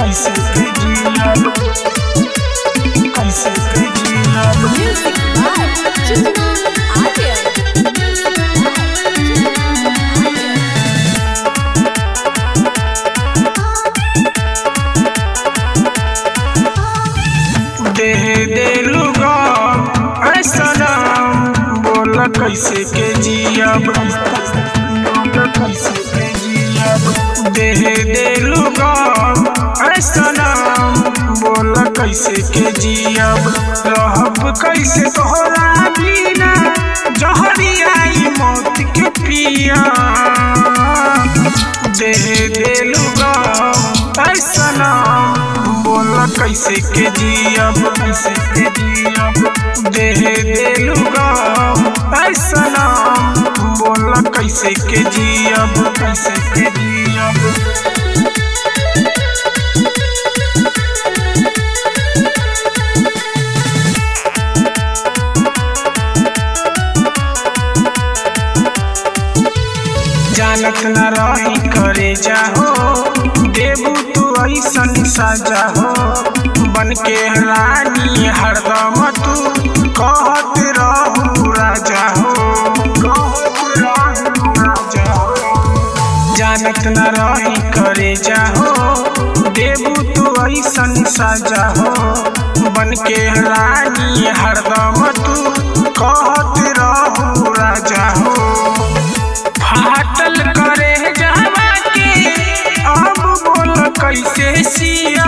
कैसे के जिया कैसे के जिया म्यूजिक बाय चुन्ना आर्या देह देलुगा ऐसा बोल कैसे के जिया बोल कैसे के जिया देह देलुगा ऐसा बोल कैसे के जिया रहब कैसे तोहरा बिना जहरिया मौत के पिया देह देलुगा ऐसा बोल कैसे के जिया कैसे के जिया देह देलुगा ऐसा बोल कैसे के जिया कैसे के जिया जानत न रही करे जाहो देबू तू ऐसन सजा हो बन के रानी हरदम तू कहत रहू राजा हो कहत रहू राजा हो जानत न रही करे जाहो देबू तू ऐसन सजा हो बन के रानी हरदम तू कहत रहू राजा हो फाटल करे जावा के अब बोल कैसे सिया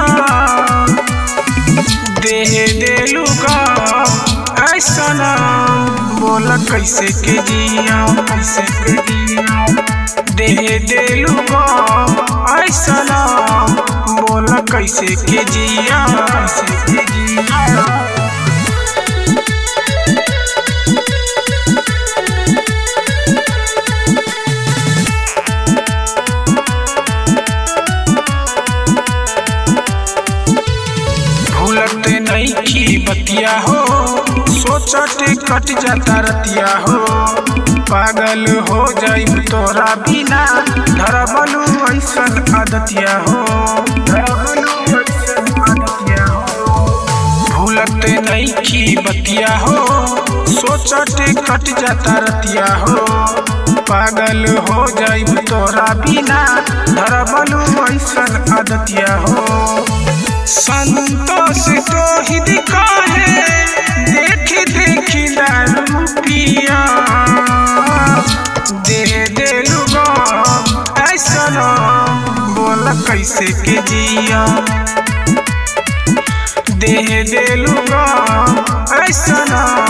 देह देलुगा ऐसा बोल कैसे के जिया कैसे के जिया देह देलुगा ऐसा बोल कैसे के जिया कैसे के जिया भूलते नहीं की बतिया हो सोचत कट जाता रतिया हो पागल हो जाई तोरा बिना धरबलू ऐसन आदतिया हो धरबलू ऐसन आदतिया हो भूलते नहीं की बतिया हो सोचत कट जाता रतिया हो पागल हो जाई तोरा बिना धरबलू ऐसन आदतिया हो संतोष तो ही दिखाए देखी देखी दारू पिया दे देलुगा ऐसा बोल कैसे के जिया दे देलुगा ऐसा